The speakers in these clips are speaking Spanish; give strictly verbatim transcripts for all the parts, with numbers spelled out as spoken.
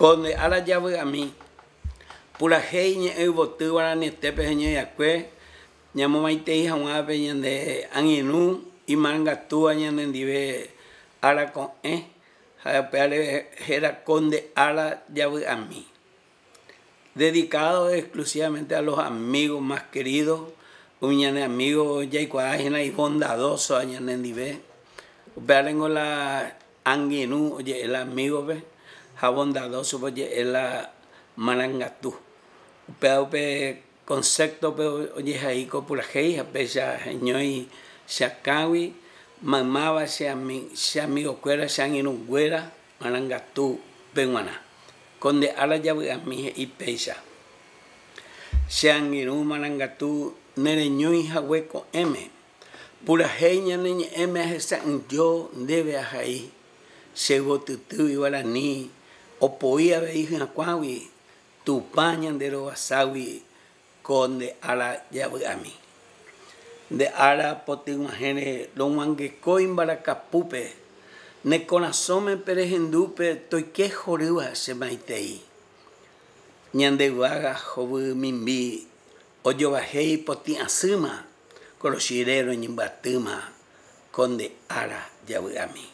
Conde ala llave a mí. Pura gente y botu para ni te peña y acue. Ñamo maite hija una peña de aninu y manga tú añan dive ala con e. Jale era conde ala llave a mí. Dedicado exclusivamente a los amigos más queridos. Un amigo ya y bondadoso añan dive. Veango la aninu oye el amigo ve. Bondadoso oye el malangatú. Pero pe concepto pe oye ahí por la gente pesa ñoi shakawi mamaba se ami se amigo cuera se anu cuera malangatú penguana conde ala ya a mi y pesa se anu malangatú nere ñoi haweco m pura gente ni m esa yo debe a ahí se botutu igual ni o podía ver hija cuawi tu pañan de lo asawi conde ala ya a mí de ala potin gene lo mangue coimbara capupe ne conasome perejendupe toy que jorua se maitei ñande guaga jobu mimbi oyo bajei potin asuma corochirero ñimbatuma conde ala ya a mí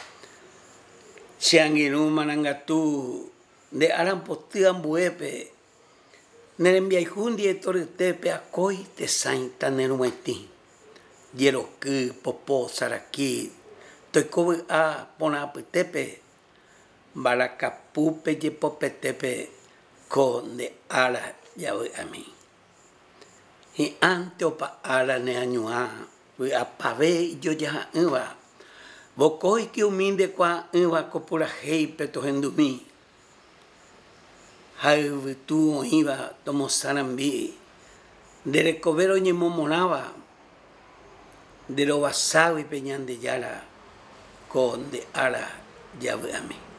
Siangiru manangatu de alam potian buepe nerembia jundi etore tepe akoi te sainta nerueti yero que popo saraki to ko a pona tepe balakapupe je popetepe con de ala ya a mí y ante opa ala ne añua we apave yo ya uva bokoi que huminde kwa uva copula hei peto hendumi hai tu iba tomo sarambi de recovero ni momonaba de lo basado y peñan de yala con de ala ya a mí.